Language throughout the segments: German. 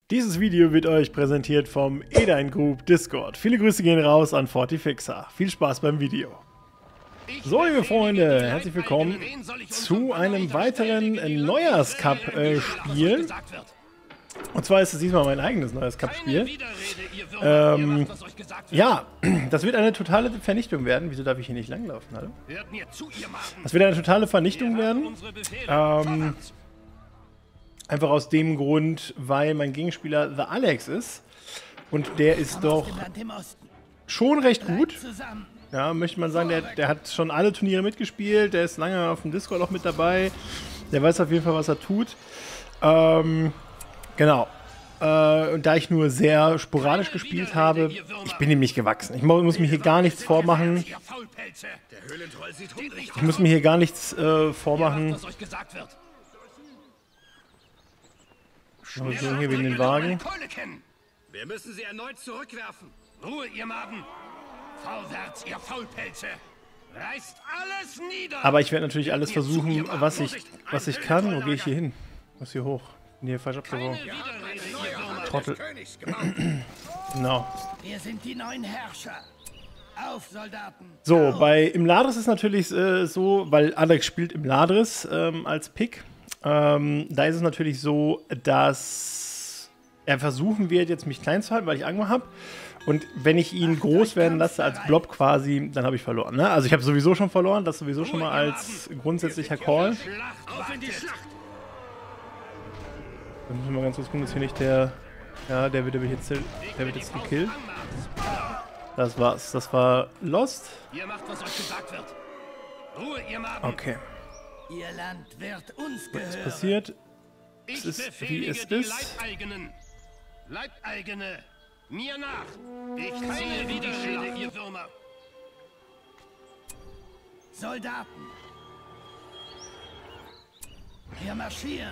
Dieses Video wird euch präsentiert vom Edain Group Discord. Viele Grüße gehen raus an Fortifixer. Viel Spaß beim Video. So, liebe Freunde, herzlich willkommen zu einem weiteren Neujahrs-Cup-Spiel. Und zwar ist es diesmal mein eigenes Neujahrs-Cup-Spiel. Ja, das wird eine totale Vernichtung werden. Wieso darf ich hier nicht langlaufen? Hallo? Das wird eine totale Vernichtung werden. Einfach aus dem Grund, weil mein Gegenspieler The Alex ist. Und der ist doch schon recht gut. Ja, möchte man sagen, der hat schon alle Turniere mitgespielt. Der ist lange auf dem Discord auch mit dabei. Der weiß auf jeden Fall, was er tut. Genau. Und da ich nur sehr sporadisch gespielt habe, ich bin ihm nicht gewachsen. Ich muss mir hier gar nichts vormachen. Ich muss mir hier gar nichts vormachen. So, hier wegen den Wagen. Wir müssen sie erneut zurückwerfen. Ruhe, ihr Maden. Vorwärts, ihr Faulpelze. Reißt alles nieder. Aber ich werde natürlich alles versuchen, was ich kann. Wo gehe ich hier hin? Ich muss hier hoch. Bin hier falsch abgewogen. Trottel. Genau. Wir sind die neuen Herrscher. Auf, Soldaten. So, im Ladris ist natürlich so, weil Alex spielt im Ladris als Pick. Da ist es natürlich so, dass er versuchen wird, jetzt mich klein zu halten, weil ich Angst habe. Und wenn ich ihn groß werden lasse als Blob quasi, dann habe ich verloren. Ne? Also ich habe sowieso schon verloren, das sowieso schon mal als grundsätzlicher Call. Dann müssen wir mal ganz kurz gucken, dass hier nicht der wird jetzt gekillt. Das war's. Das war Lost. Okay. Ihr Land wird uns gehören. Was passiert? Es ist, wie es ist. Leibeigene, mir nach. Ich ziehe wie die Schilde, ihr Würmer. Soldaten. Wir marschieren.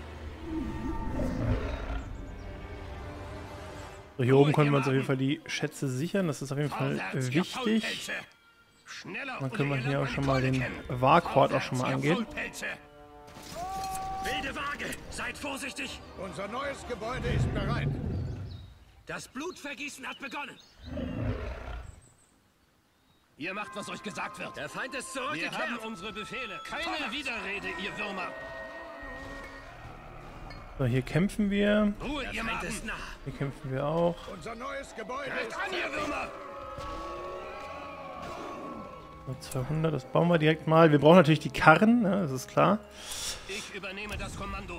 So, hier oben können wir uns auf jeden Fall die Schätze sichern. Das ist auf jeden Fall wichtig. Dann können wir hier auch schon mal den Warhort auch schon mal angehen. Wilde Waage, seid vorsichtig. Unser neues Gebäude ist bereit. Das Blutvergießen hat begonnen. Ihr macht, was euch gesagt wird. Der Feind ist zurückgekehrt. Wir haben unsere Befehle. Keine Widerrede, ihr Würmer. So, hier kämpfen wir. Ruhe, ihr Feind ist nah. Hier kämpfen wir auch. Unser neues Gebäude ist an, ihr Würmer. So, 200, das bauen wir direkt mal. Wir brauchen natürlich die Karren, ne, das ist klar. Ich übernehme das Kommando.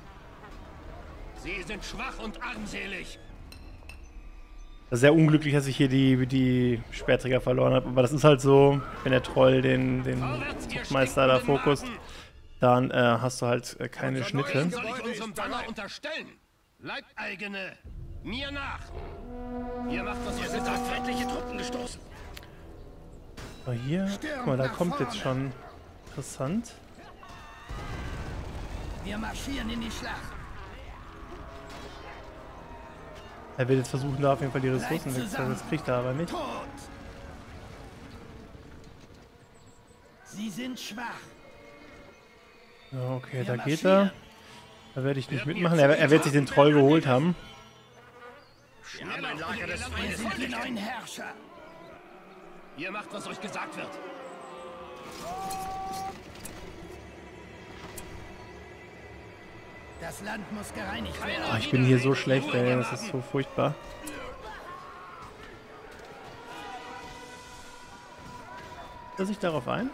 Sie sind schwach und armselig. Das ist sehr unglücklich, dass ich hier die Speerträger verloren habe. Aber das ist halt so, wenn der Troll den Zuchtmeister da fokussiert, dann hast du halt keine Schnitte. Soll ich unserem Banner unterstellen? Leibeigene, mir nach. Ihr macht, was ihr gesagt, feindliche Truppen gestoßen. Aber hier, guck mal, da kommt jetzt schon interessant. Wir marschieren in die Schlacht. Er wird jetzt versuchen, da auf jeden Fall die Ressourcen wegzuholen. Das kriegt er aber nicht. Tot. Sie sind schwach. Ja, okay, da geht er. Da werde ich nicht mitmachen. Er wird sich den Troll geholt haben. Wir sind die neuen Herrscher. Ihr macht, was euch gesagt wird. Das Land muss gereinigt werden. Oh, ich bin hier so schlecht, ey. Das ist so furchtbar. Lass ich darauf ein?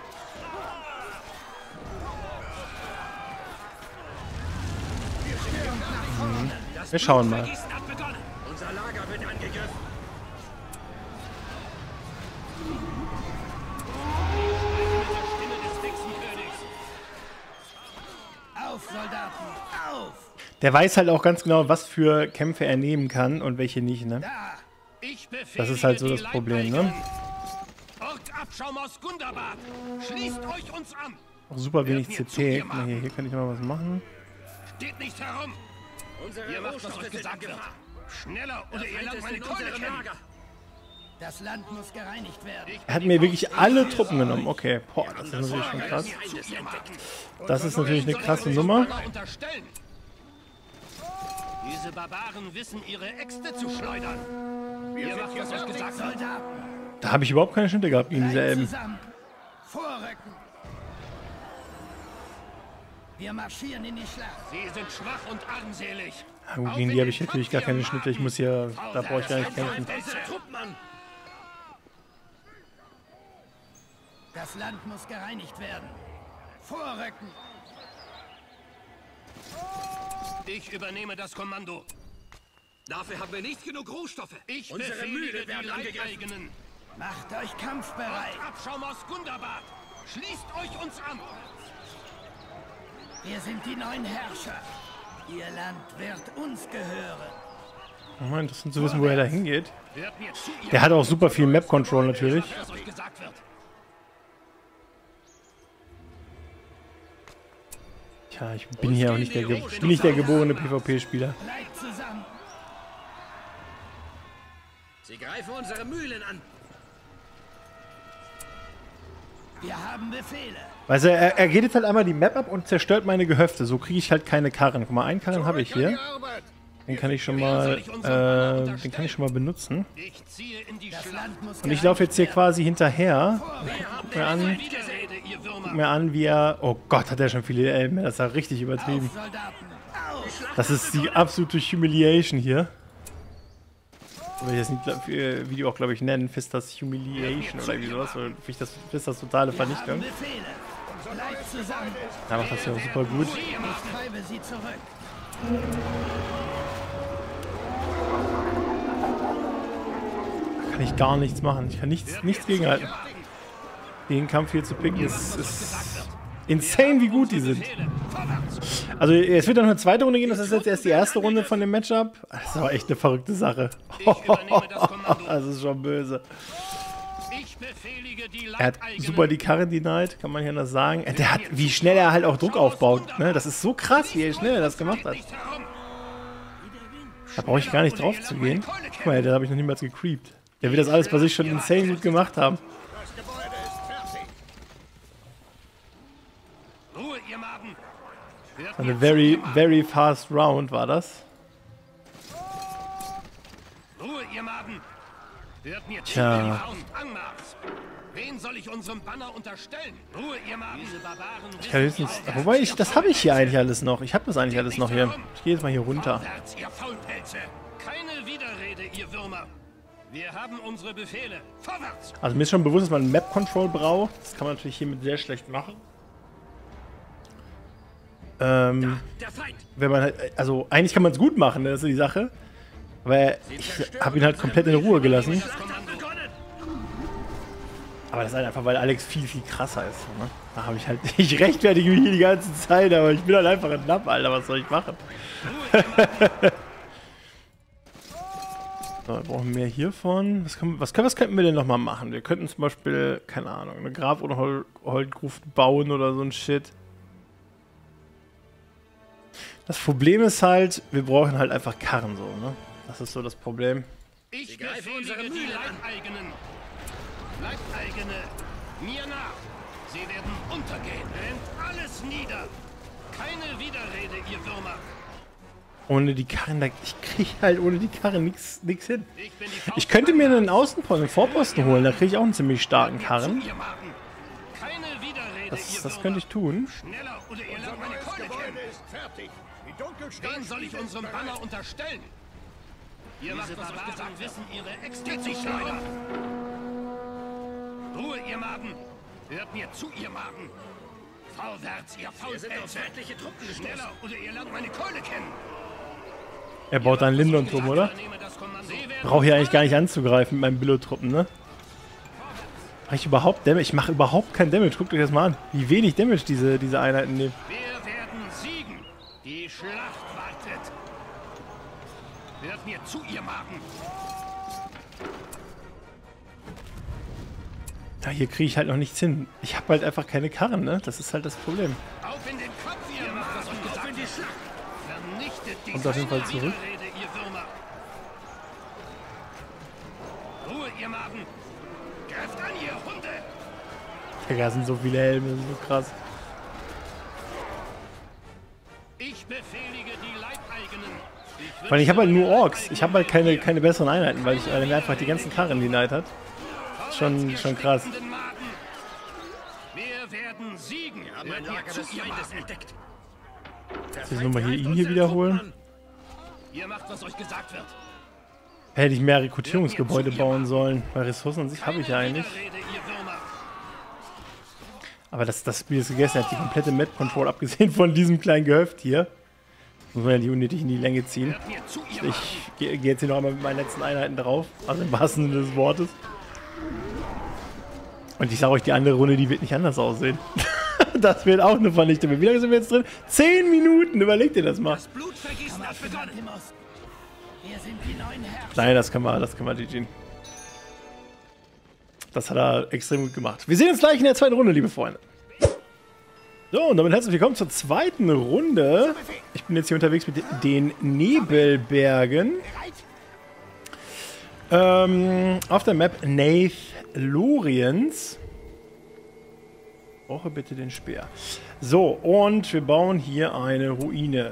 Wir schauen mal. Unser Lager wird angegriffen. Auf, Soldaten, auf! Der weiß halt auch ganz genau, was für Kämpfe er nehmen kann und welche nicht, ne? Das ist halt so das Problem, ne? Orkabschaum aus Gundabad. Schließt euch uns an. Auch super wenig CP. Guck mal hier kann ich mal was machen. Steht nicht herum. Ihr macht, was euch gesagt wird. Schneller oder ihr lernt meine Keule kennen. Das Land muss gereinigt werden. Er hat mir wirklich alle Truppen genommen. Okay, boah, das ist natürlich schon krass. Das ist natürlich eine krasse Nummer. Diese Barbaren wissen, ihre Äxte zu schleudern. Ihr macht, was euch gesagt wird. Soldaten, Da habe ich überhaupt keine Schnitte gehabt gegen diese bleibt Elben. zusammen. Vorrücken. Wir marschieren in die Schlacht. Sie sind schwach und armselig. Ja, gut, gegen die habe ich natürlich gar keine Schnitte. Ich muss hier, da brauche ich gar nicht kämpfen. Truppen an. Das Land muss gereinigt werden. Vorrücken. Ich übernehme das Kommando. Dafür haben wir nicht genug Rohstoffe. Ich Unsere befehlige Mühlen die werden angegriffen. Leibeigenen. Macht euch kampfbereit. Abschaum aus Gundabad. Schließt euch uns an. Wir sind die neuen Herrscher. Ihr Land wird uns gehören. Oh, interessant zu wissen, wo er da hingeht. Hört mir zu, ihr Der hat auch super viel Map-Control natürlich. was euch gesagt wird. Tja, ich bin hier auch nicht der, ich bin nicht der geborene PvP-Spieler. Bleibt zusammen. Sie greifen unsere Mühlen an. Wir haben Befehle. Weißt du, er geht jetzt halt einmal die Map ab und zerstört meine Gehöfte. So kriege ich halt keine Karren. Guck mal, einen Karren habe ich Zurück an hier. die Arbeit. Den kann ich schon mal, benutzen. Ich ziehe in die Das Schlacht. Land muss Und ich laufe jetzt hier quasi hinterher. Guck mir an, Widerrede, ihr Würmer. guck mir an, wie er... Oh Gott, hat er schon viele Elben. Das ist ja richtig übertrieben. auf, Soldaten. Auf. Das ist die absolute Humiliation hier. So will ich das Video auch, glaube ich, nennen. Fistas Humiliation oder irgendwie sowas. Oder Fistas totale Wir haben Vernichtung. Befehle. Bleibt zusammen. Da macht das ja auch super gut. Ich treibe sie zurück. Da kann ich gar nichts machen. Ich kann nichts gegenhalten. Den Kampf hier zu picken ist insane, wie gut die sind. Also es wird dann eine zweite Runde gehen. Das ist jetzt erst die erste Runde von dem Matchup. Das ist aber echt eine verrückte Sache. Das ist schon böse. Ich befehlige die Er hat Leibeigenen. super die Karre denied, kann man hier noch sagen. Der hat, wie schnell er halt auch Druck aufbaut. Ne? Das ist so krass, wie schnell er das gemacht hat. Nicht herum. Da brauche ich gar nicht drauf zu gehen. Guck mal, der habe ich noch niemals gecreept. Der wird das alles bei sich schon insane gut gemacht haben. Das Gebäude ist fertig. Ruhe, ihr Maden. Hört Eine mir very, zu, ihr Maden. very fast round war das. Ruhe, ihr Maden. Hört mir zu, Tja. ihr Faust. Angmars. Wen soll ich unserem Banner unterstellen? Ruhe, ihr Maden. Diese Barbaren Ich kann höchstens, wobei das habe ich hier eigentlich alles noch. Ich habe das eigentlich alles noch hier. Ich gehe jetzt mal hier runter. Vorwärts, ihr Faulpelze. Keine Widerrede, ihr Würmer. Wir haben unsere Befehle. Vorwärts. Also mir ist schon bewusst, dass man Map Control braucht. Das kann man natürlich hiermit sehr schlecht machen. Der Feind. Wenn man halt, also eigentlich kann man es gut machen, das ist die Sache. Aber ich habe ihn halt komplett in Ruhe gelassen. Schlacht hat begonnen. Aber das ist halt einfach, weil Alex viel, viel krasser ist. Ne? Da habe ich halt, ich rechtfertige mich hier die ganze Zeit, aber ich bin halt einfach ein Lapp, Alter, was soll ich machen? So, wir brauchen mehr hiervon. Was könnten wir denn nochmal machen? Wir könnten zum Beispiel, keine Ahnung, eine Grab- oder Holtgruft bauen oder so ein Shit. Das Problem ist halt, wir brauchen halt einfach Karren so, ne? Das ist so das Problem. Ich greifen befehlige unsere die Mühlen an. Leibeigenen. Leibeigene, mir nach. Sie werden untergehen. Rennt alles nieder. Keine Widerrede, ihr Würmer. Ohne die Karren, ich kriege halt ohne die Karren nix hin. Ich bin die Faust. Ich könnte mir einen Außenposten, einen Vorposten holen, da kriege ich auch einen ziemlich starken Karren. Ihr Maden. Keine Widerrede, ihr Das Würmer. könnte ich tun. Schneller oder ihr Unser lernt meine neues Keule kennen. Gebäude ist fertig. Die Dunkelstein Wen soll ich unserem Banner unterstellen? Ihr macht, was euch gesagt wissen, ihre Äxte zu schleudern. Ruhe, ihr Maden. Hört mir zu, ihr Maden. Vorwärts, ihr Wir sind auf Faulpelze. feindliche Truppen gestoßen. Schneller oder ihr lernt meine Keule kennen. Er baut da einen Lindon-Turm, oder? Übernehme das Kommando. Sie werden Brauche hier eigentlich gar nicht anzugreifen mit meinen Billo-Truppen, ne? Mache ich überhaupt Damage? Ich mache überhaupt keinen Damage. Guckt euch das mal an, wie wenig Damage diese Einheiten nehmen. Wir werden siegen. Die Schlacht wartet. Hört mir zu, ihr Maden. Ja, hier kriege ich halt noch nichts hin. Ich habe halt einfach keine Karren, ne? Das ist halt das Problem. Auf in den Kopf, ihr macht, was euch gesagt wird. Vernichtet die Kommt auf jeden Fall keine zurück. Widerrede, ihr Würmer. Ruhe, ihr Maden. Greift an, ihr Hunde. Digga, sind so viele Helme, das ist so krass. Ich befehlige die Leibeigenen. Ich Weil ich habe halt nur Orks. Ich habe halt keine besseren Einheiten, weil ich mir einfach die ganzen Karren denied hat. Schon krass. Wir werden siegen. Wir haben ein Lager des Feindes entdeckt. Jetzt muss ich nochmal hier ihn hier wiederholen. Ihr macht, was euch gesagt wird. Hätte ich mehr Rekrutierungsgebäude bauen sollen. Weil Ressourcen an sich habe ich ja eigentlich. Widerrede, ihr Würmer. Aber das Spiel ist gegessen. Er hat die komplette Map-Control abgesehen von diesem kleinen Gehöft hier. Muss man ja nicht unnötig in die Länge ziehen. Hört mir zu, ihr Ich gehe jetzt hier noch einmal mit meinen letzten Einheiten drauf. Also im wahrsten Sinne des Wortes. Und ich sage euch, die andere Runde, die wird nicht anders aussehen. Das wird auch eine Vernichtung. Wie lange sind wir jetzt drin? 10 Minuten! Überlegt ihr das mal. Das Blutvergießen hat begonnen. Im Osten. Wir sind die neuen Herrscher. Nein, das können wir, GG. Das hat er extrem gut gemacht. Wir sehen uns gleich in der zweiten Runde, liebe Freunde. So, und damit herzlich willkommen zur zweiten Runde. Ich bin jetzt hier unterwegs mit den Nebelbergen. Auf der Map Nathlorians. Brauche bitte den Speer. So, und wir bauen hier eine Ruine.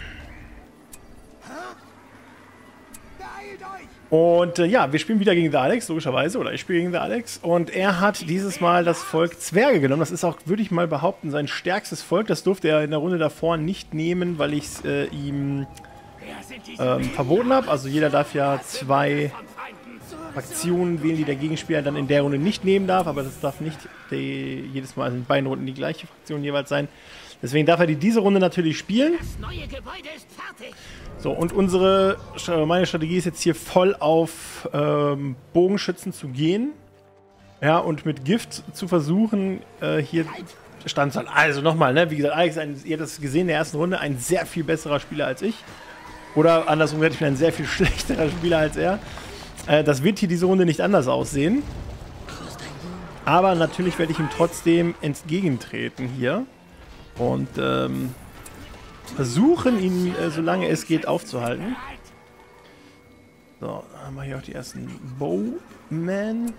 Und ja, wir spielen wieder gegen The Alex, logischerweise. Oder ich spiele gegen The Alex. Und er hat dieses Mal das Volk Zwerge genommen. Das ist auch, würde ich mal behaupten, sein stärkstes Volk. Das durfte er in der Runde davor nicht nehmen, weil ich es ihm verboten habe. Also jeder darf ja 2 Fraktionen wählen, die der Gegenspieler dann in der Runde nicht nehmen darf. Aber das darf nicht jedes Mal in beiden Runden die gleiche Fraktion jeweils sein. Deswegen darf er diese Runde natürlich spielen. Das neue Gebäude ist fertig. So, und meine Strategie ist jetzt hier voll auf Bogenschützen zu gehen. Ja, und mit Gift zu versuchen, hier standzuhalten. Also nochmal, ne, wie gesagt, Alex, ihr habt das gesehen in der ersten Runde, ein sehr viel besserer Spieler als ich. Oder andersrum gesagt, ich bin ein sehr viel schlechterer Spieler als er. Das wird hier diese Runde nicht anders aussehen. Aber natürlich werde ich ihm trotzdem entgegentreten hier. Und versuchen, ihn, solange es geht, aufzuhalten. So, dann haben wir hier auch die ersten Bowmen.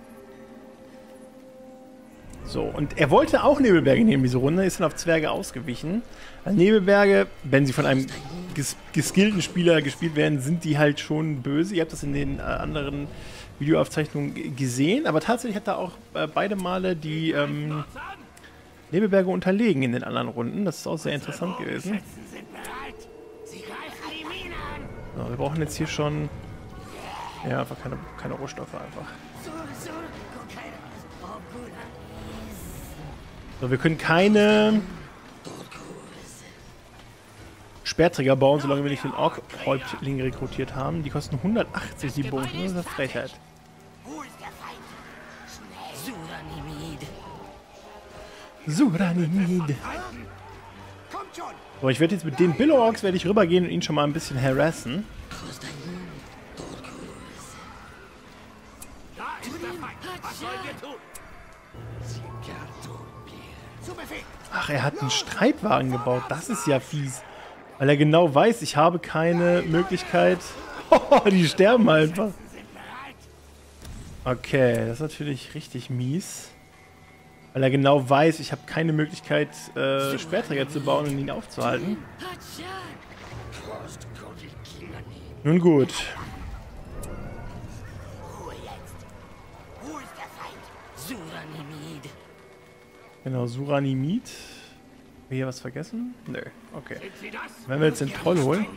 So, und er wollte auch Nebelberge nehmen, diese Runde, ist dann auf Zwerge ausgewichen. Weil Nebelberge, wenn sie von einem geskillten Spieler gespielt werden, sind die halt schon böse. Ihr habt das in den anderen Videoaufzeichnungen gesehen, aber tatsächlich hat er auch beide Male die Nebelberge unterlegen in den anderen Runden. Das ist auch sehr interessant gewesen. So, wir brauchen jetzt hier schon ja, einfach keine Rohstoffe einfach. So, wir können keine Speerträger bauen, solange wir nicht den Ork-Häuptling rekrutiert haben. Die kosten 180, die Bogen. Das ist eine Frechheit. Suranimid. So, ich werde jetzt mit den Billow-Orks rübergehen und ihn schon mal ein bisschen harassen. Ach, er hat einen Streitwagen gebaut. Das ist ja fies. Weil er genau weiß, ich habe keine Möglichkeit. Die sterben einfach. Okay, das ist natürlich richtig mies. Weil er genau weiß, ich habe keine Möglichkeit, Speerträger zu bauen und ihn aufzuhalten. Nun gut. Genau, Suranimid. Haben wir hier was vergessen? Nö, okay. Wenn wir jetzt den Troll holen.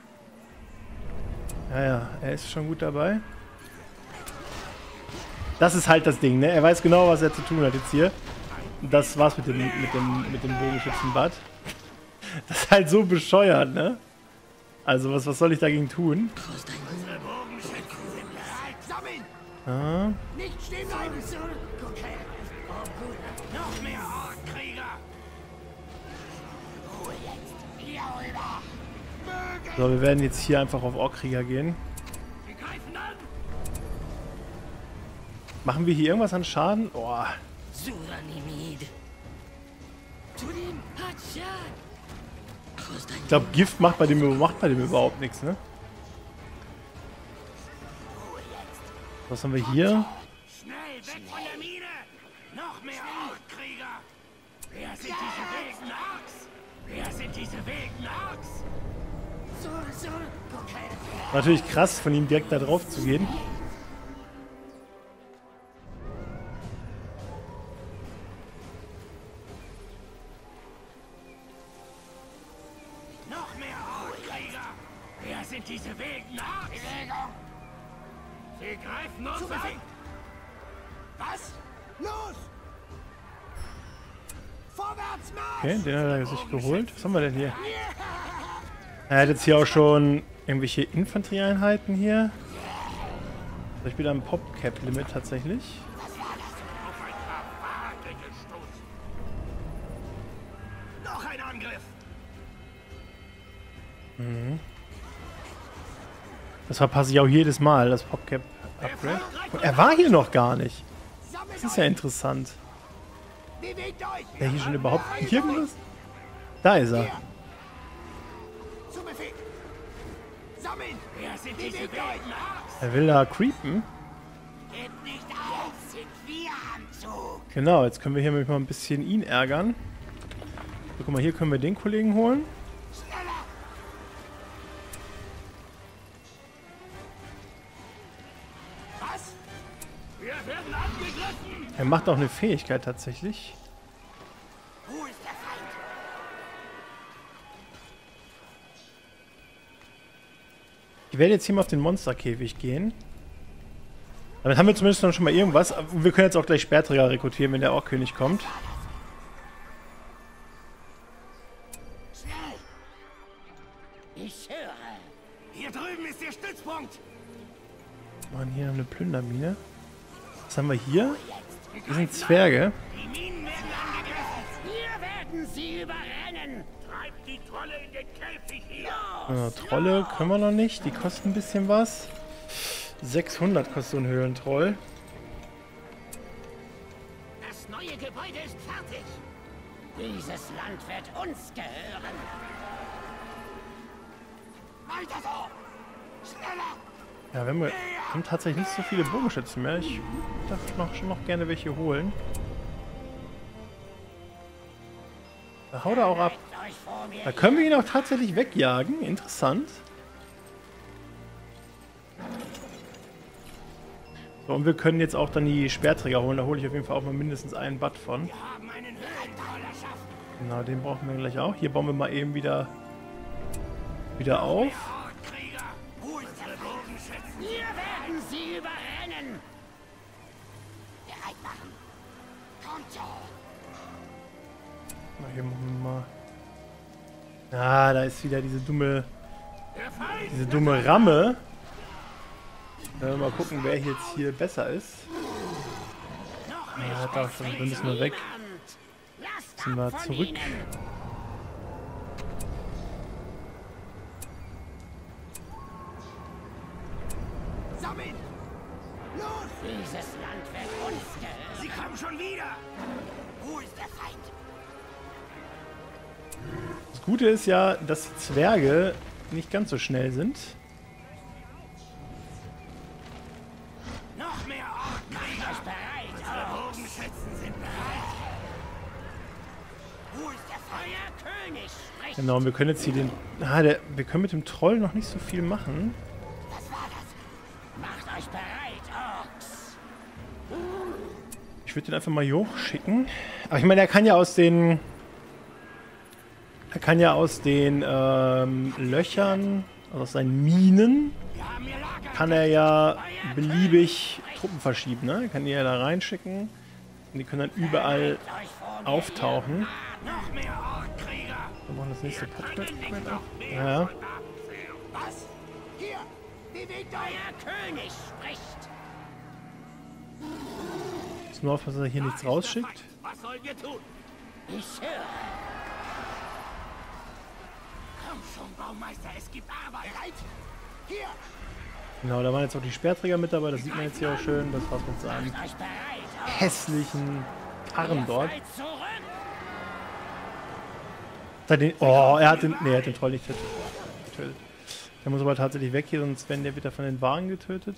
Ja, er ist schon gut dabei. Das ist halt das Ding, ne? Er weiß genau, was er zu tun hat jetzt hier. Das war's mit dem Bogenschützenbad. Das ist halt so bescheuert, ne? Also, was soll ich dagegen tun? Ah. Nicht stehen bleiben, Sir. Okay. Noch mehr Orkkrieger. Ruhe jetzt. Hier rüber. So, wir werden jetzt hier einfach auf Orkkrieger gehen. Wir greifen an. Machen wir hier irgendwas an Schaden? Oh. Ich glaube, Gift macht bei dem überhaupt nichts, ne? Was haben wir hier? Schnell weg von der Mine. Noch mehr Orkkrieger. Wer sind diese wilden Orks? Wer sind diese wilden Orks? Sir, Natürlich krass, von ihm direkt da drauf zu gehen. Noch mehr Orkkrieger! Wer sind diese wilden Orks? Sie greifen uns an! Was? Los! Vorwärts, Marsch! Okay, den hat er sich geholt. Was haben wir denn hier? Er hat jetzt hier auch schon irgendwelche Infanterieeinheiten hier. Ich bin am Popcap-Limit tatsächlich. Noch ein Angriff! Das verpasse ich auch jedes Mal, das Popcap-Upgrade. Er war hier noch gar nicht. Das ist ja interessant. Bewegt euch! Ja, hier schon überhaupt irgendwas? Da ist er. Zu Befehl! Sammeln! Wer sind diese wilden Orks? Er will da creepen. Gebt nicht auf! Sind wir am Zug! Genau, jetzt können wir hier mal ein bisschen ihn ärgern. So, guck mal, hier können wir den Kollegen holen. Schneller! Was? Wir werden angegriffen! Er macht auch eine Fähigkeit tatsächlich. Wo ist der Feind? Ich werde jetzt hier mal auf den Monsterkäfig gehen. Damit haben wir zumindest noch schon mal irgendwas. Wir können jetzt auch gleich Sperrträger rekrutieren, wenn der Orkkönig kommt. Schnell! Ich höre! Hier drüben ist der Stützpunkt! Machen hier noch eine Plündermine. Was haben wir hier? Das sind Zwerge. Die Minen werden angegriffen! Hier werden sie überrennen! Treibt die Trolle in den Käfig hier! Trolle können wir noch nicht. Die kosten ein bisschen was. 600 kostet so ein Höhlentroll. Das neue Gebäude ist fertig! Dieses Land wird uns gehören! Weiter so! Schneller! Ja, wir haben tatsächlich nicht so viele Bogenschützen mehr. Ich darf schon noch gerne welche holen. Da haut er auch ab. Euch vor mir! Da können wir ihn auch tatsächlich wegjagen. Interessant. So, und wir können jetzt auch dann die Sperrträger holen. Da hole ich auf jeden Fall auch mal mindestens einen Batt von. Wir haben einen Höhlentroll erschaffen! Genau, den brauchen wir gleich auch. Hier bauen wir mal eben wieder auf. Orkkrieger! Wo ist der Bogenschützen? Hier werden sie überrennen! Bereit machen! Kommt schon! Na, hier machen wir mal. Ah, da ist wieder diese dumme Ramme. Mal gucken, wer jetzt hier besser ist. Ja, da schon, dann müssen wir weg. Sind wir zurück. Sammeln! Los! Dieses Land wird uns gehören! Sie kommen schon wieder! Wo ist der Feind? Das Gute ist ja, dass die Zwerge nicht ganz so schnell sind. Noch mehr Orkkrieger! Bereit! Unsere Bogenschützen sind bereit! Wo ist der Feuerkönig? Spricht! Genau, und wir können jetzt hier den... wir können mit dem Troll noch nicht so viel machen. Was war das? Macht euch bereit, Orks! Ich würde den einfach mal hier hochschicken. Aber ich meine, er kann ja aus den... Löchern, also aus seinen Minen, Wir haben ihr Lager! kann er ja beliebig Truppen verschieben, ne? Er kann die ja da reinschicken und die können dann überall Euch vor mir! auftauchen. Noch mehr Orkkrieger! Wir machen das nächste Popcap. Noch mehr Ja. Soldaten sehen. Was? Hier! Bewegt euch! Euer König spricht! Muss nur aufpassen, dass er hier nichts rausschickt. Was sollen wir tun? Ich höre! Komm schon, Baumeister, es gibt Arbeit! Bereit? Hier! Genau, da waren jetzt auch die Sperrträger mit dabei, das sieht man jetzt hier auch schön. Das war's mit seinem Macht euch bereit! hässlichen Karren dort. Seid zurück! Er hat den Troll nicht getötet. Der muss aber tatsächlich weg hier, sonst werden der wieder von den Wagen getötet.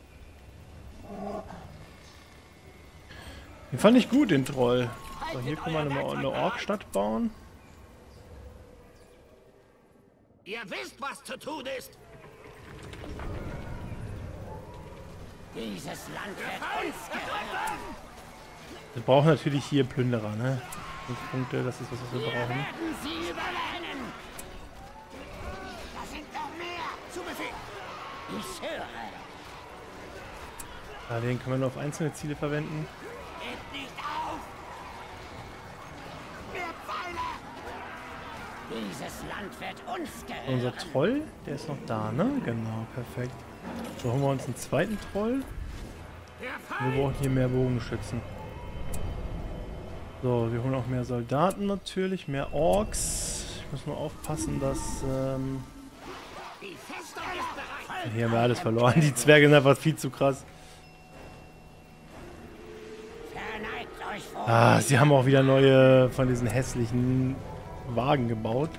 Den fand ich gut, den Troll. So, hier können wir eine Orkstadt bauen. Ihr wisst, was zu tun ist. Dieses Land wird uns gehören. Wir brauchen natürlich hier Plünderer, ne? 5 Punkte, das ist was wir Wir brauchen. werden sie überrennen. Da sind noch mehr. Zu Befehl. Ich höre. Ja, den können wir nur auf einzelne Ziele verwenden. Gebt nicht auf. Mehr Pfeile. Dieses Land wird uns gehören. Unser Troll, der ist noch da, ne? Genau, perfekt. So, holen wir uns einen zweiten Troll. Wir brauchen hier mehr Bogenschützen. So, wir holen auch mehr Soldaten natürlich, mehr Orks. Ich muss nur aufpassen, dass... Die Festung ist bereit. hier haben wir alles verloren. Die Zwerge sind einfach viel zu krass. Verneigt euch vor. Ah, sie haben auch wieder neue von diesen hässlichen Wagen gebaut.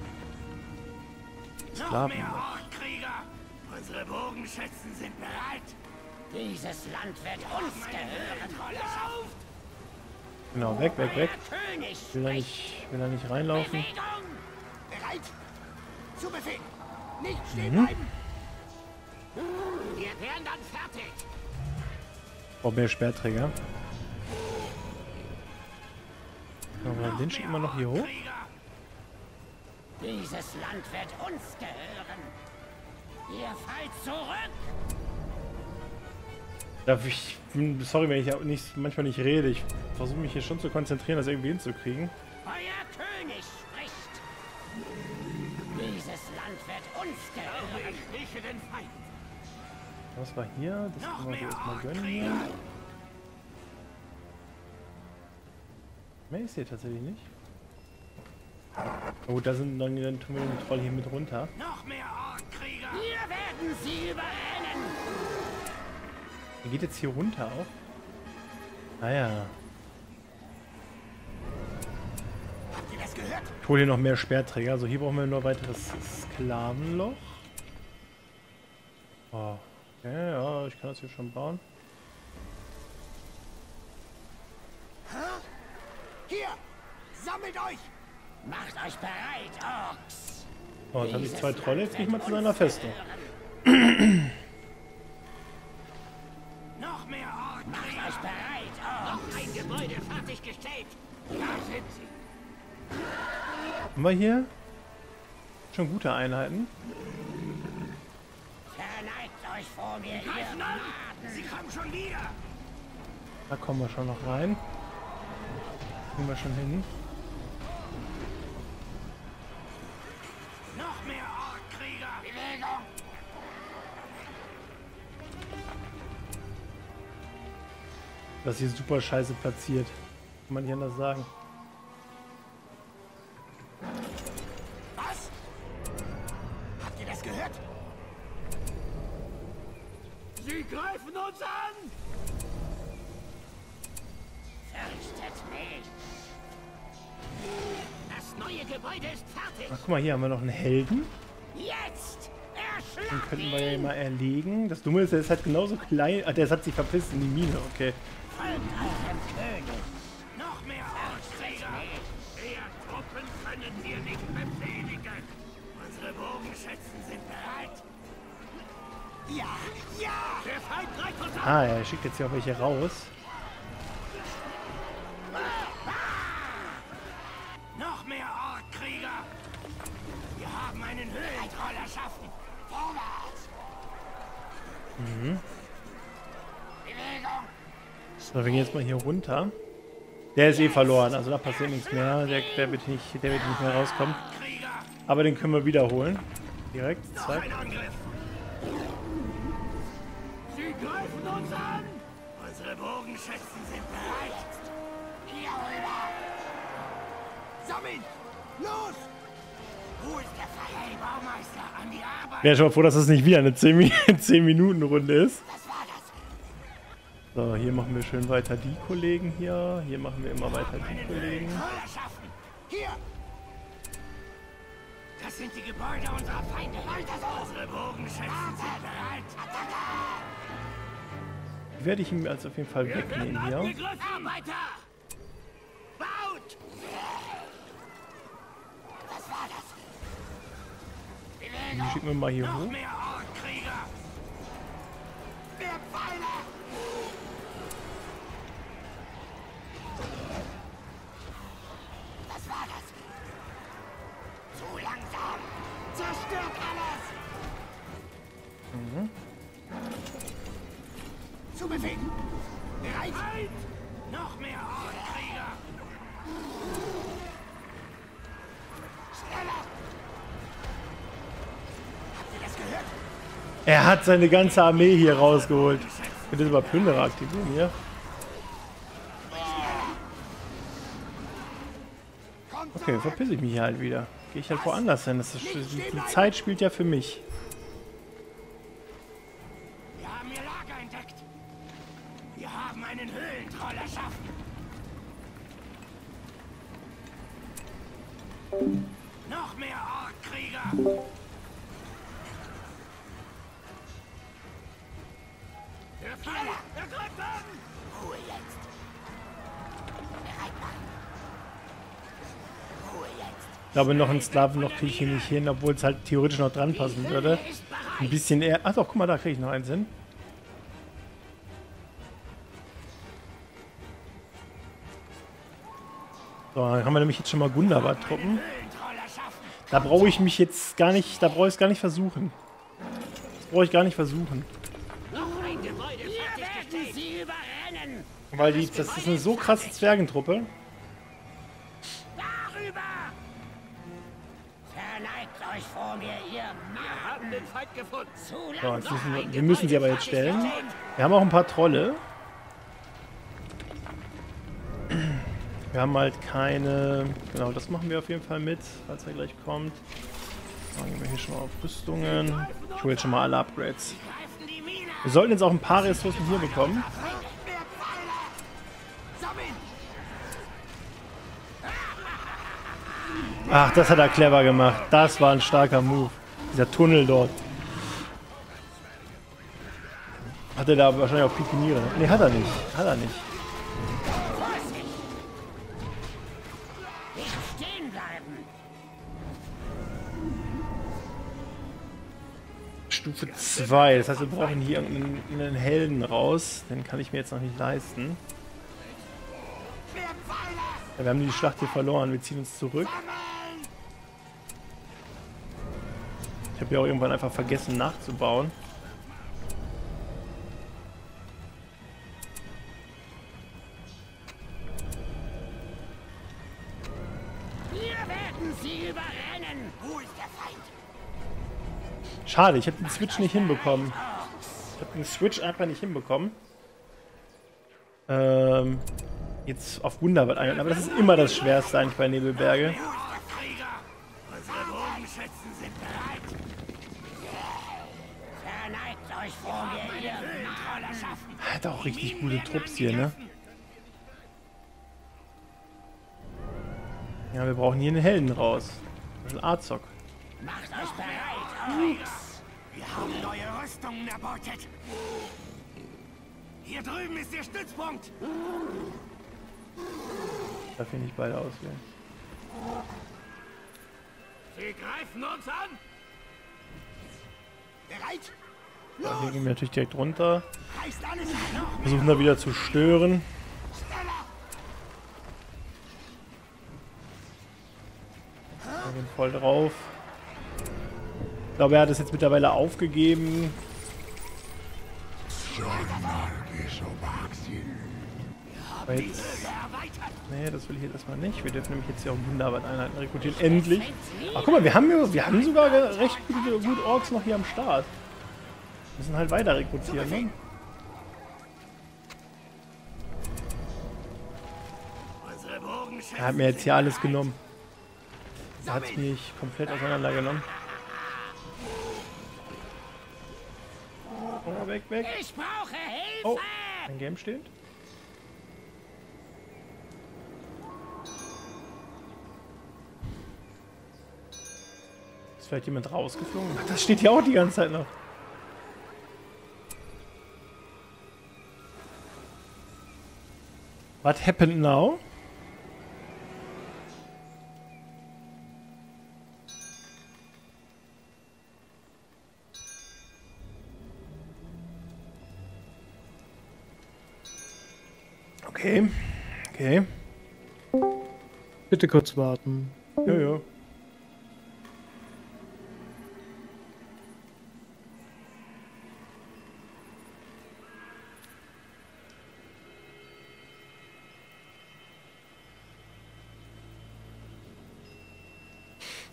Noch Sklaven. mehr Orkkrieger. Unsere Bogenschützen sind bereit. Dieses Land wird uns gehören. Genau, weg, weg, weg. Der König Will da nicht reinlaufen. Bewegung. Bereit. Zu Befehl. Nicht stehen bleiben. Wir wären dann fertig. Braucht mehr Speerträger. Aber den schicken wir noch hier hoch. Krieger. Dieses Land wird uns gehören. Ihr fallt zurück. Darf ich, sorry, wenn ich auch manchmal nicht rede. Ich versuche mich hier schon zu konzentrieren, das irgendwie hinzukriegen. Euer König spricht. Dieses Land wird uns gehören. Ich rieche den Feind. Was war hier? Das Noch können wir mehr erstmal gönnen Orkkrieger. hier. Mehr ist hier tatsächlich nicht. Oh, da sind dann tun wir den Troll hier mit runter. Noch mehr Orkkrieger. Wir werden sie überrennen. Der geht jetzt hier runter auch. Ah ja. Habt ihr das gehört? Ich hole hier noch mehr Speerträger. Also hier brauchen wir noch weiteres Sklavenloch. Oh. Okay, ja, ich kann das hier schon bauen. Hier, sammelt euch. Macht euch bereit, Orks. Oh, jetzt habe ich 2 Trolle. Jetzt gehe ich mal zu seiner Festung. Noch mehr Orks. Macht euch bereit, Orks. Noch ein Gebäude fertiggestellt. Da sind sie. Haben wir hier schon gute Einheiten? Verneigt euch vor mir, ihr Maden. Sie kommen schon wieder. Da kommen wir schon noch rein. Kriegen wir schon hin. Noch mehr Orkkrieger. Bewegung. Das hier super scheiße platziert. Kann man nicht anders sagen. Was? Habt ihr das gehört? Sie greifen uns an! Fürchtet mich! Das neue Gebäude ist fertig! Ach, guck mal, hier haben wir noch einen Helden. Jetzt! Den Erschlag könnten wir ja ihn! mal erlegen. Das Dumme ist, er ist halt genauso klein. Ach, der hat sich verpisst in die Mine. Okay. Folgt eurem König! Noch mehr Orkkrieger! Mehr Truppen können wir nicht befehligen! Unsere Bogenschützen sind bereit! Ja! Ja! Der Feind greift uns an! Ah, er schickt jetzt hier auch welche raus. Noch mehr Orkkrieger! Wir haben einen Höhentroll erschaffen! Vorwärts! Bewegung! So, wir gehen jetzt mal hier runter. Der ist eh verloren, also da passiert nichts mehr. Der wird nicht mehr rauskommen. Krieger! Aber den können wir wiederholen. Direkt, Noch zack. ein Angriff! Sie greifen uns an! Unsere Bogenschützen sind bereit! Hier rüber! Sammeln! Los! Wo ist der Feind? Hey, Baumeister, an die Arbeit! Wäre schon mal froh, dass das nicht wieder eine 10-Minuten-Runde ist. Was war das? So, hier machen wir schön weiter die Kollegen hier. Hier machen wir immer weiter die Kollegen. Troll erschaffen! Hier! Das sind die Gebäude unserer Feinde! Weiter so! Unsere Bogenschützen sind bereit! Attacke! Die werde ich ihm als auf jeden Fall wegnehmen hier. Arbeiter! Baut! Was war das? Die schicken wir mal hier Noch hoch. mehr Orkkrieger! Mehr Pfeile! Zu Befehl. Bereit. Noch mehr Ordenkrieger. Schneller. Habt ihr das gehört? Er hat seine ganze Armee hier rausgeholt. Ich will das über Plünderer aktivieren hier. Okay, verpisse ich mich hier halt wieder. Gehe ich halt woanders hin. Die Zeit spielt ja für mich. Wir haben ihr Lager entdeckt. Wir haben einen Höhlentroll erschaffen. Noch mehr Orkkrieger. Der Feind! Er greift an! Ruhe jetzt. Bereit machen. Ruhe jetzt. Ich glaube, noch einen Sklaven noch kriege ich hier nicht hin, obwohl es halt theoretisch noch dran passen würde. Ein bisschen eher. Ach doch, guck mal, da kriege ich noch eins hin. So, dann haben wir nämlich jetzt schon mal Gundabad-Truppen. Da brauche ich mich jetzt gar nicht, da brauche ich es gar nicht versuchen. Das brauche ich gar nicht versuchen. Sie überrennen! Weil das ist eine so krasse Zwergentruppe. Darüber! Verneigt euch vor mir, ihr Wir haben den Feind gefunden. So, jetzt wir müssen sie aber jetzt stellen. Wir haben auch ein paar Trolle. Wir haben halt keine... Genau, das machen wir auf jeden Fall mit, falls er gleich kommt. Fangen wir hier schon mal auf Rüstungen. Ich hole jetzt schon mal alle Upgrades. Wir sollten jetzt auch ein paar Ressourcen hier bekommen. Ach, das hat er clever gemacht. Das war ein starker Move. Dieser Tunnel dort. Hat er da wahrscheinlich auch Pikiniere? Ne, hat er nicht. Hat er nicht. stehen bleiben! Stufe 2. Das heißt, wir brauchen hier irgendeinen Helden raus. Den kann ich mir jetzt noch nicht leisten. Ja, wir haben die Schlacht hier verloren. Wir ziehen uns zurück. Ich habe ja auch irgendwann einfach vergessen nachzubauen. Wir werden sie überrennen! Wo ist der Feind? Schade, ich habe den Switch nicht hinbekommen. Ich habe den Switch einfach nicht hinbekommen. Jetzt auf Wunderwald ein. Aber das ist immer das Schwerste eigentlich bei Nebelberge. Unsere Bogenschützen sind bereit! Verneigt euch vor mir, ihr Höhlentrollerschaften! Hat auch richtig gute Trupps hier, ne? Ja, wir brauchen hier einen Helden raus. Das ist ein Arzog. Macht euch bereit, Orks! Wir haben neue Rüstungen erbeutet! Hier drüben ist der Stützpunkt! Darf ich nicht beide auswählen. Sie greifen uns an. Bereit? So, hier gehen wir natürlich direkt runter. Reißt alles noch! Versuchen da wieder zu stören. Schneller! Wir gehen voll drauf. Ich glaube, er hat es jetzt mittlerweile aufgegeben. Aber jetzt, nee, das will ich jetzt erstmal nicht. Wir dürfen nämlich jetzt hier auch Wunderwald-Einheiten rekrutieren. Endlich. Ach, guck mal, wir haben sogar recht gut Orks noch hier am Start. Wir müssen halt weiter rekrutieren, ne? Unsere Bogenschützen Er hat mir jetzt hier alles genommen. Er hat mich komplett auseinandergenommen. Oh, weg, weg. Ich brauche Hilfe! Oh, ein Game steht. Ist vielleicht jemand rausgeflogen? Ach, das steht hier auch die ganze Zeit noch. What happened now? Okay. Okay. Bitte kurz warten. Ja, ja.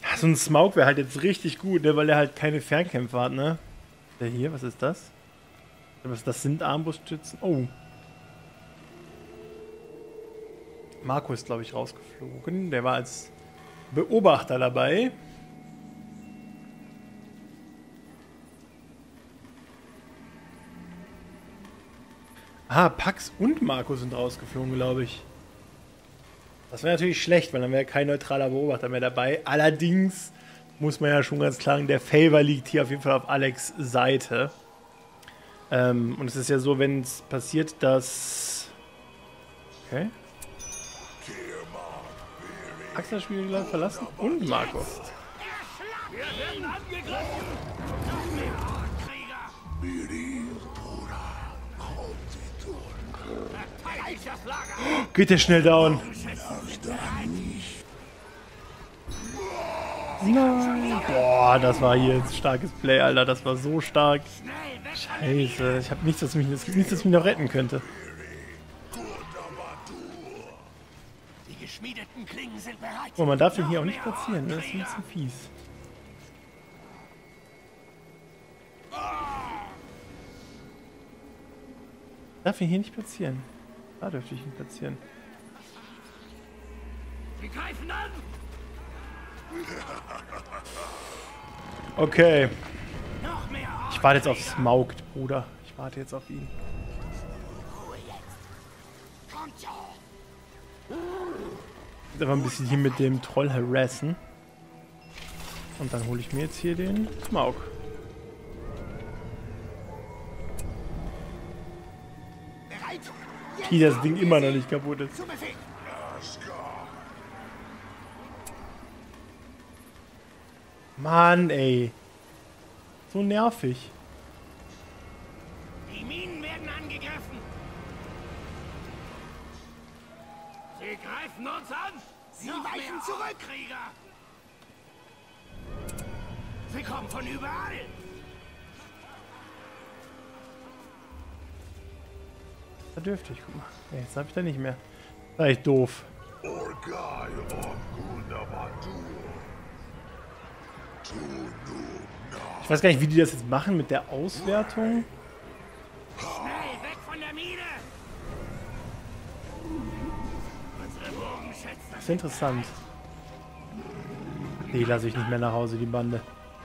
Ja, so ein Smaug wäre halt jetzt richtig gut, ne? Weil er halt keine Fernkämpfer hat, ne? Der hier, was ist das? Das sind Armbruststützen. Oh. Marco ist, glaube ich, rausgeflogen. Der war als Beobachter dabei. Ah, Pax und Marco sind rausgeflogen, glaube ich. Das wäre natürlich schlecht, weil dann wäre kein neutraler Beobachter mehr dabei. Allerdings muss man ja schon ganz klar sagen, der Favor liegt hier auf jeden Fall auf Alex' Seite. Und es ist ja so, wenn es passiert, dass... Okay. Axel das Spiel gleich verlassen und Marco. Wir werden angegriffen! Noch mehr Orkkrieger! Verteidigt das Lager! Geht der schnell down? Nein. Boah, das war hier ein starkes Play, Alter. Das war so stark. Scheiße, ich habe nichts, es gibt nichts, das mich noch retten könnte. Die geschmiedeten Klingen sind bereit. Oh, man darf den hier auch nicht platzieren, ne? Das ist ein bisschen fies. Darf ihn hier nicht platzieren? Da dürfte ich ihn platzieren. Wir greifen an! Okay. Noch mehr Ich warte jetzt auf Smaug, Bruder. Ich warte jetzt auf ihn. Ruhe jetzt. Kommt schon. Jetzt einfach ein bisschen hier mit dem Troll harassen. Und dann hole ich mir jetzt hier den Smaug. Bereit? Die das Ding immer noch nicht kaputt ist. Zu Befehl. Mann, ey. So nervig. Die Minen werden angegriffen. Sie greifen uns an! Sie weichen zurück, Krieger. Sie kommen von überall. Da dürfte ich, guck mal. Nee, jetzt habe ich da nicht mehr. War echt doof. Ich weiß gar nicht, wie die das jetzt machen mit der Auswertung. Schnell, weg von der Mine. Unsere Bogenschätze. Das ist interessant. Die lasse ich nicht mehr nach Hause, die Bande.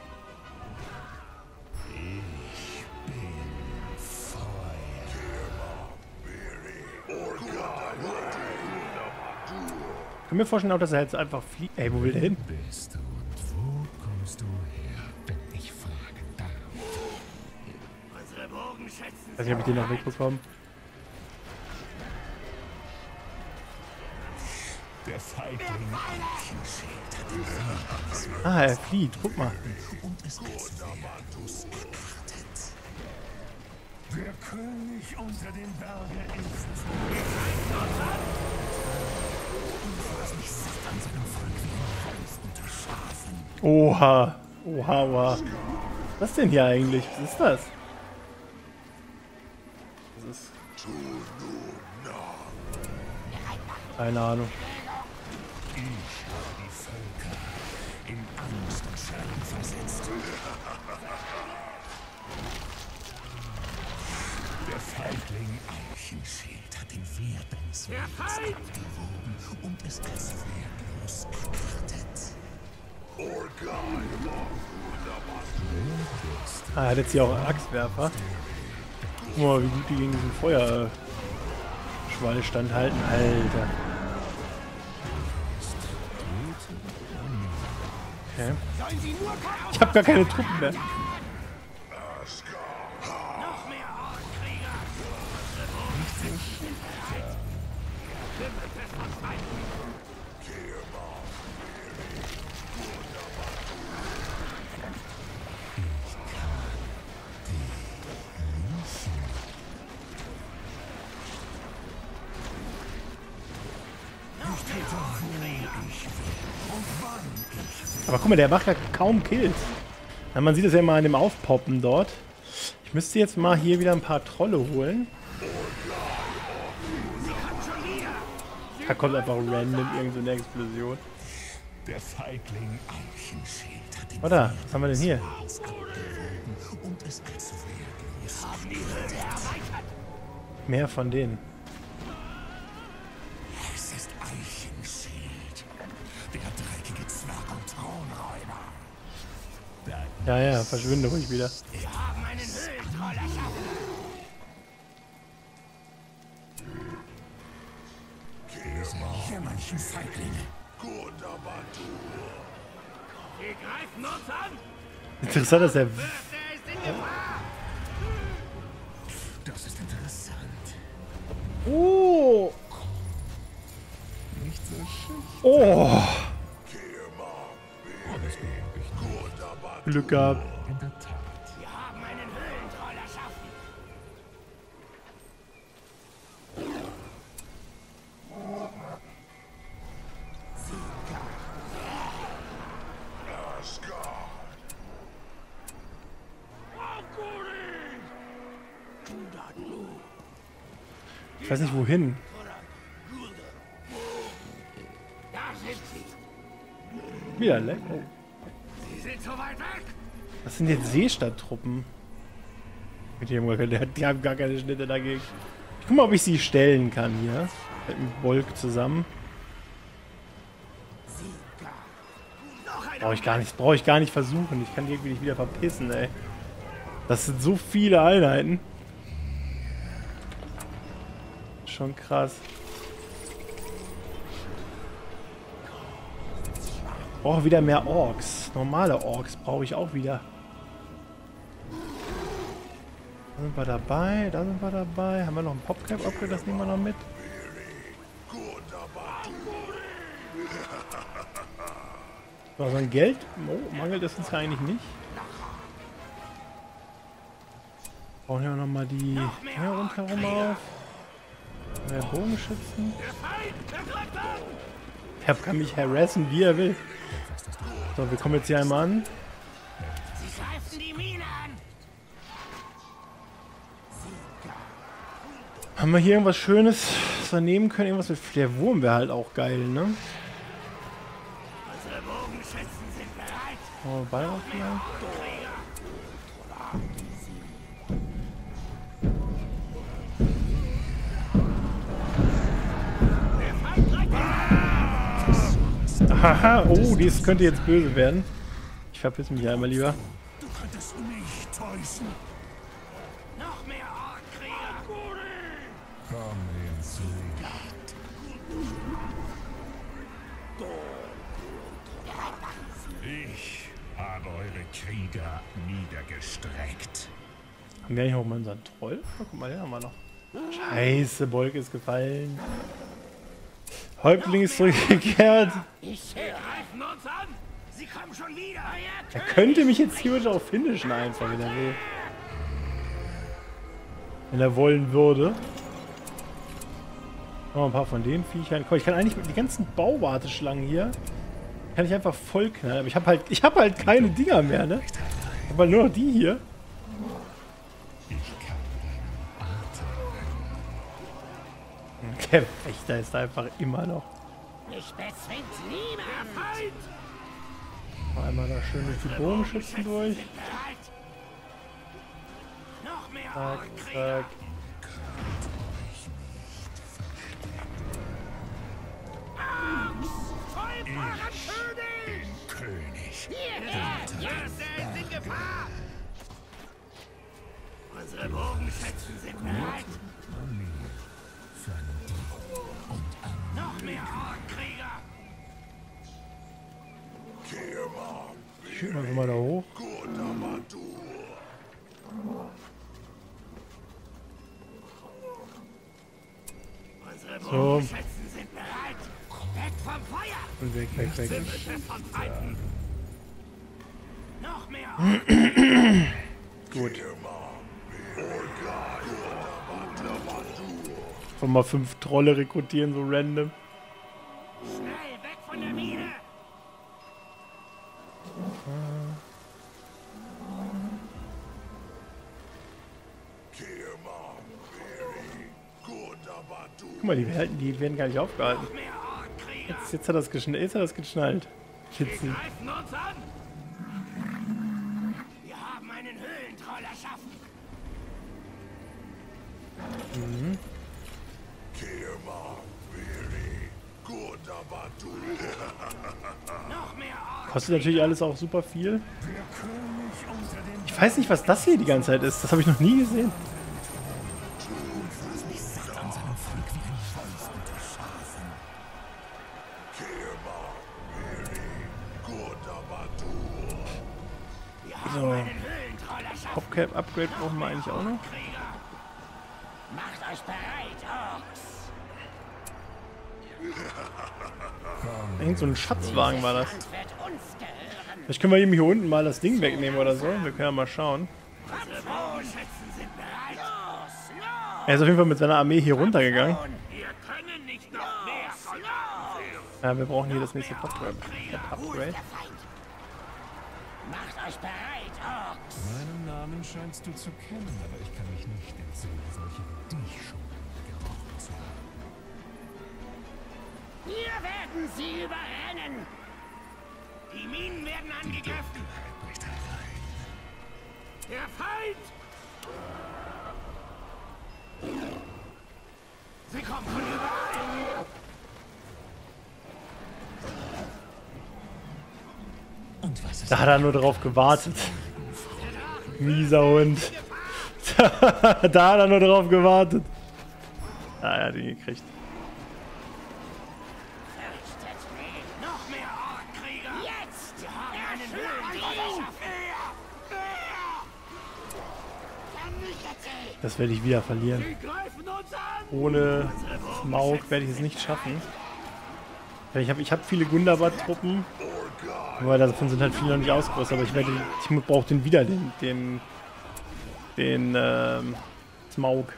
Ich kann mir vorstellen, auch, dass er jetzt einfach fliegt. Ey, wo will der hin? Bist du und wo kommst du her, wenn ich fragen darf? Unsere Bogenschätze. Ich weiß nicht, ob ich den noch wegbekomme. Der Feigling Ah, er flieht. Guck mal. und ist als Verbantus erachtet. Der König unter den Bergen ist. Was mich satt an seinem Volk wie ein Haus unter Schafen. Oha. Oha, oha. Was ist denn hier eigentlich? Was ist das? Das ist... Keine Ahnung. Ich habe die Völker in Angst und Schrecken versetzt. Der Feigling Eichenschild hat den Werdenswert gewogen und ist als wertlos erachtet. Ah, er hat jetzt hier auch einen Axtwerfer. Guck mal, wie gut die gegen diesen Feuerschwall standhalten. Alter. Okay. Sollen sie nur kommen? Ich habe gar keine Truppen mehr. Noch mehr Orkkrieger. Aber guck mal, der macht ja kaum Kills. Ja, man sieht es ja mal an dem Aufpoppen dort. Ich müsste jetzt mal hier wieder ein paar Trolle holen. Da kommt einfach random irgend so eine Explosion. Der Feigling Eichenschild hat den Oder? Was haben wir denn hier? und es als Wehrgeist. Haben die Höhle erweitert. Mehr von denen. Es ist Eichenschild. Der dreckige Zwerg und Thronräuber. Ja, verschwinde ruhig wieder. Wir haben einen Höhlentroll erschaffen. Hier manchen Feiglinge. Sie greifen uns an! Interessant, dass er... Der ist in Gefahr. Das ist interessant. Oh! Nicht so schön. Oh! Das glaube ich nicht. Glück gehabt. In der Tat. Wir haben einen Höhlentroll erschaffen. Ich weiß nicht wohin. Da sind sie. Wieder leck. Oh. Sie sind so weit weg. Das sind jetzt Seestadttruppen. Die haben gar keine Schnitte dagegen. Ich guck mal, ob ich sie stellen kann hier. Mit dem Volk zusammen. Brauche ich gar nicht versuchen. Ich kann die irgendwie nicht wieder verpissen, ey. Das sind so viele Einheiten. Schon krass. Brauche wieder mehr Orks. Normale Orks brauche ich auch wieder. Da sind wir dabei, da sind wir dabei. Haben wir noch ein Popcap-Upgrade? Das nehmen wir noch mit. So, ein Geld mangelt es uns ja eigentlich nicht. Brauchen wir noch mal die hier rundherum auf. Mehr Bogenschützen. Er kann mich harassen, wie er will. So, wir kommen jetzt hier einmal an. Sie greifen die Mine an. Haben wir hier irgendwas Schönes, was wir nehmen können? Irgendwas mit der Wurm wäre halt auch geil, ne? Unsere Bogenschützen sind bereit. Oh, Ball auf vielleicht. Haha, oh, dies könnte jetzt böse werden. Ich verpiss mich einmal lieber. Du könntest mich täuschen. Noch mehr Orkkrieger. Komm ins Licht. Ich habe eure Krieger niedergestreckt. Haben wir eigentlich noch mal unseren Troll? Oh, guck mal, den haben wir noch. Scheiße, Bolk ist gefallen. Häuptling ist zurückgekehrt. Sie greifen uns an. Sie kommen schon wieder. Er könnte mich jetzt theoretisch auch finishen einfach, wenn er will. Wenn er wollen würde. Noch ein paar von den Viechern. Komm, ich kann eigentlich mit die ganzen Bauwarteschlangen hier kann ich einfach voll knallen. Aber ich hab halt keine Dinger mehr, ne? Ich hab halt nur noch die hier. Der Wächter ist einfach immer noch. Ich bezwingt niemand. Einmal da schön durch die Bogenschützen durch. Bereit. Noch mehr Zack, Orkkrieger. zack. König. Der ist in Gefahr. Unsere Bogenschützen sind bereit. Noch mehr Orkkrieger. Schieben wir mal da hoch. Unsere So. Bogenschützen sind bereit. Weg vom Feuer. Und weg, weg, weg. Von Feinden. Noch mehr Gut. Von mal 5 Trolle rekrutieren, so random. Schnell weg von der Mine. Guck mal, die werden gar nicht aufgehalten. Mehr Orkkrieger. Jetzt hat er das geschnallt. Kitzen. Greifen uns an! Wir haben einen Höhlentroll erschaffen. Noch mehr Orks. Kostet natürlich alles auch super viel. Ich weiß nicht, was das hier die ganze Zeit ist. Das habe ich noch nie gesehen. So. Höhlentroll erschaffen. Popcap Upgrade brauchen wir eigentlich auch noch. Krieger. Macht euch bereit, Orks. Irgend so ein Schatzwagen war das. Land wird uns gehören. Vielleicht können wir ihm hier unten mal das Ding wegnehmen oder so. Wir können ja mal schauen. Unsere Bogenschützen sind bereit. Los, los. Er ist auf jeden Fall mit seiner Armee hier runtergegangen. Wir können nicht noch mehr Soldaten führen. Ja, wir brauchen hier das nächste Upgrade. Der Feind. Macht euch bereit, Orks. Meinen Namen scheinst du zu kennen, aber ich kann mich nicht entsinnen, solche wie dich schon gerochen zu haben. Wir werden sie überrennen. Die Minen werden angegriffen. Bricht herein. Der Feind! Sie kommen von überall. Und was ist Da hat er nur drauf gewartet. Mieser Hund. Da hat er nur drauf gewartet. Ah, er hat ihn gekriegt. Fürchtet mich. Noch mehr Orkkrieger. Jetzt. Wir haben einen Höhlentroll erschaffen. Vernichtet sie. Das werde ich wieder verlieren. Sie greifen uns an! Ohne Smaug werde ich es nicht schaffen. Ich hab viele Gundabad-Truppen. Aber davon sind halt viele noch nicht ausgerüstet. Aber ich brauche den wieder, den Smaug.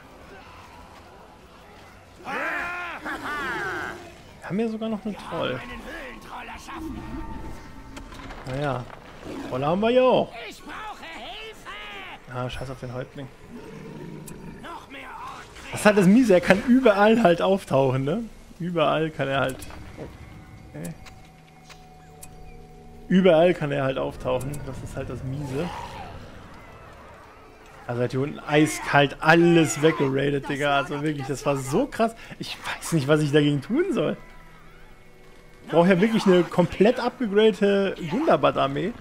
Wir haben ja sogar noch einen Troll. Einen Höhlentroll erschaffen. Naja, Trolle haben wir ja auch. Ich brauche Hilfe. Ah, scheiß auf den Häuptling. Noch mehr Orkkrieger. Das ist halt das Miese, er kann überall halt auftauchen, ne? Überall kann er halt... Okay. Überall kann er halt auftauchen, das ist halt das Miese. Also hat hier unten eiskalt alles weggeradet, Digga. Also wirklich, das war so krass. Ich weiß nicht, was ich dagegen tun soll. Ich brauche ja wirklich eine komplett abgegradete Gundabad-Armee.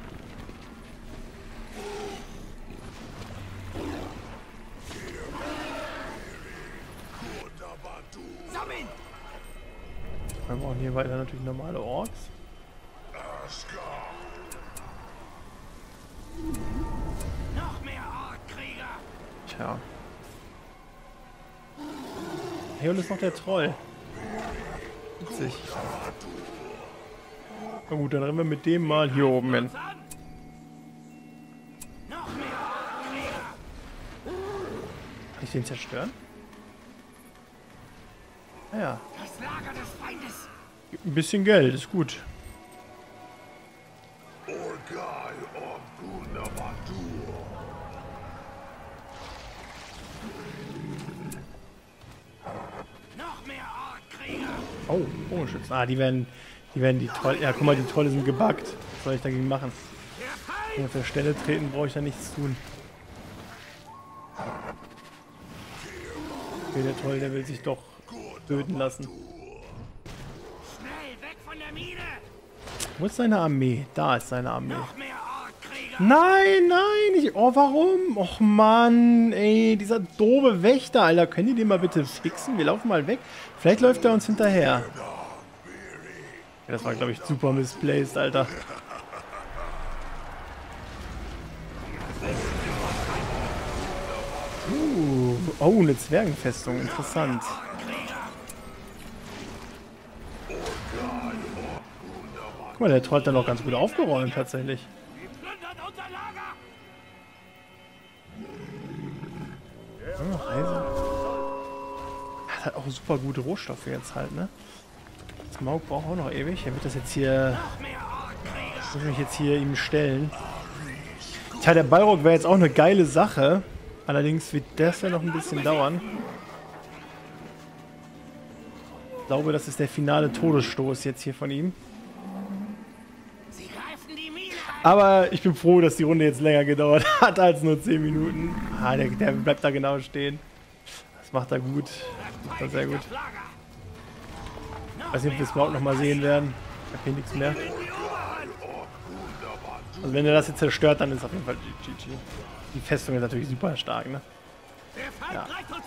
Wir brauchen hier weiter natürlich normale Orks. Noch mehr Orkkrieger. Tja. Hier unten ist noch der Troll. Witzig. Na gut, dann rennen wir mit dem mal hier oben hin. Noch mehr Orkkrieger. Kann ich den zerstören? Ja, Das Lager des Feindes. gibt ein bisschen Geld, ist gut. Noch mehr Orkkrieger. Oh, Bogenschützen. Ah, die werden die Trolle. Ja, guck mal, die Trolle sind gebuggt. Was soll ich dagegen machen? Wenn wir auf der Stelle treten, brauche ich da nichts tun. Okay, der Troll, der will sich doch töten lassen. Schnell weg von der Mine. Wo ist seine Armee? Da ist seine Armee. Noch mehr Orkkrieger. Nein, nein, oh, warum? Och Mann, ey, dieser doofe Wächter, Alter, können die den mal bitte fixen? Wir laufen mal weg. Vielleicht läuft er uns hinterher. Ja, das war, glaube ich, super misplaced, Alter. Oh, eine Zwergenfestung, interessant. Guck mal, der Troll hat dann noch ganz gut aufgeräumt, tatsächlich. Plündert unser Lager! Reise. Hat halt auch super gute Rohstoffe jetzt halt, ne? Smaug braucht auch noch ewig. Er wird das jetzt hier... Ich muss mich jetzt hier ihm stellen. Tja, der Balrog wäre jetzt auch eine geile Sache. Allerdings wird das ja noch ein bisschen dauern. Ich glaube, das ist der finale Todesstoß jetzt hier von ihm. Aber ich bin froh, dass die Runde jetzt länger gedauert hat als nur 10 Minuten. Ah, der bleibt da genau stehen. Das macht er gut. Macht er sehr gut. Ich weiß nicht, ob wir es überhaupt nochmal sehen werden. Ich habe hier nichts mehr. Also wenn er das jetzt zerstört, dann ist auf jeden Fall GG. Die Festung ist natürlich super stark, ne? Ja.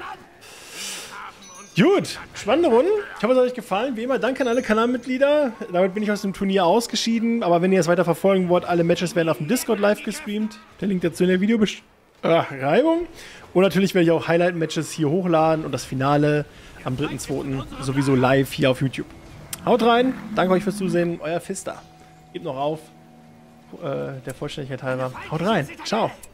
Gut, spannende Runden. Ich hoffe, es hat euch gefallen. Wie immer, danke an alle Kanalmitglieder. Damit bin ich aus dem Turnier ausgeschieden. Aber wenn ihr es weiter verfolgen wollt, alle Matches werden auf dem Discord live gestreamt. Der Link dazu in der Videobeschreibung. Und natürlich werde ich auch Highlight-Matches hier hochladen und das Finale am 3.2. sowieso live hier auf YouTube. Haut rein, danke euch fürs Zusehen, euer Fister. Gebt noch auf, der Vollständigkeit halber. Haut rein, ciao.